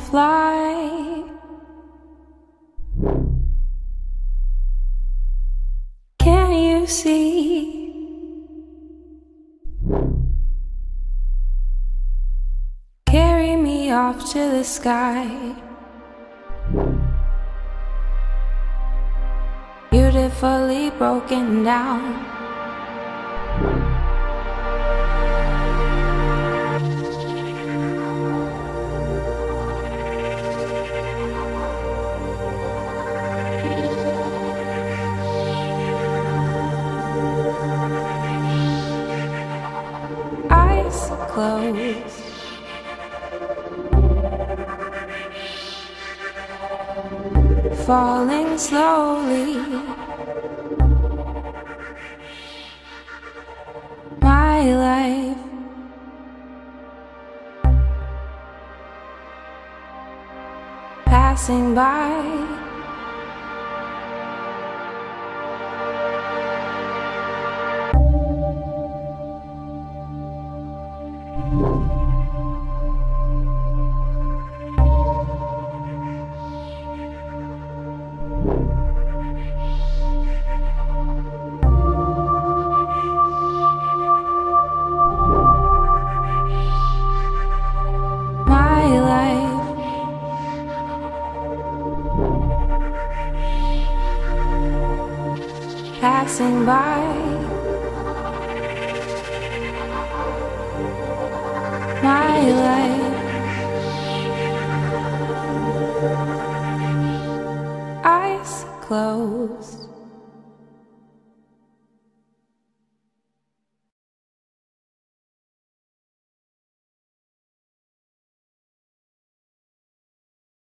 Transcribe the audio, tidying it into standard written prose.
fly. Can you see? Carry me off to the sky. Beautifully broken down. Eyes closed. Falling slowly. My life passing by. Passing by. My life. Eyes closed.